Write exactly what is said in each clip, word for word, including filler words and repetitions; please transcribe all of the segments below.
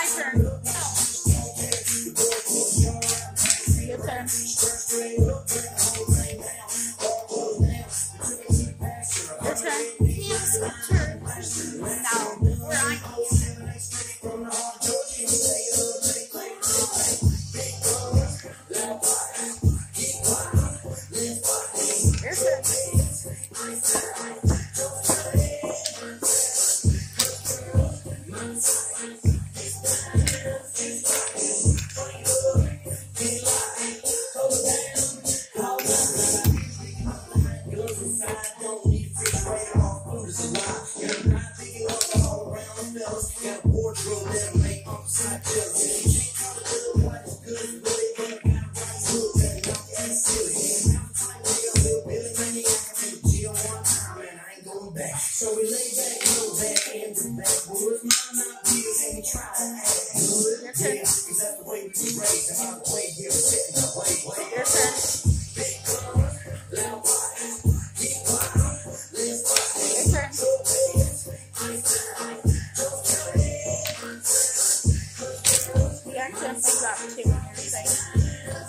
turn. Your turn. Your turn. Yes, turn. Now, where are you? Your turn. So we lay back, no back, hands and backwards. Mine not bills, and we try to act good. Yeah, because that's the way we was raised, and I'm the way here, setting the way. Your turn. Big guns, loud fire, keep fire, let's fire. Your turn. So fast, I'm fine, don't tell it. You actually have to drop two when you're saying.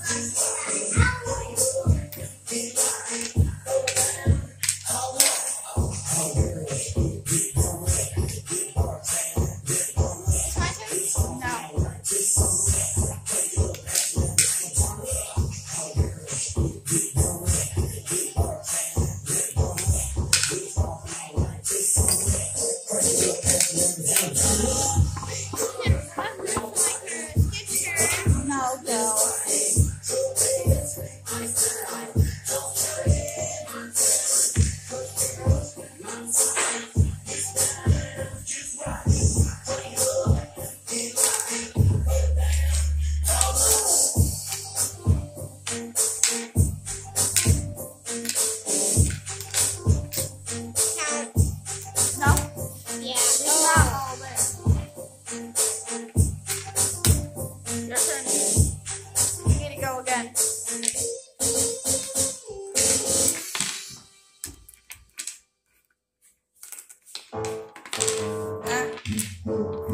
No, no. No? Yeah. It's not all there. Your turn. You need to go again. Ah.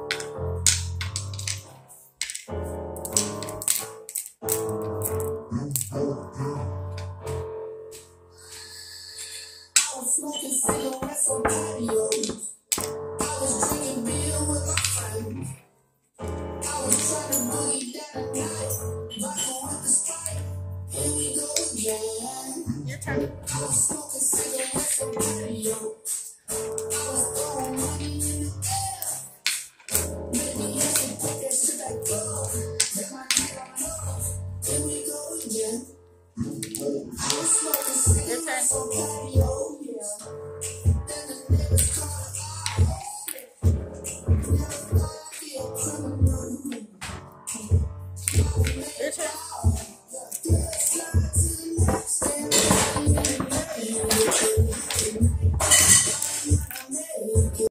I was smoking cigarettes on patios. I was drinking beer with my friends. I was trying to boogie down at night. Vodka with the Sprite. Here we go again. Your turn. I was smoking cigarettes on patios. I was throwing money in the air. Maybe I should take that shit back up. Let my night on off. Here we go again. I was smoking cigarettes on patio.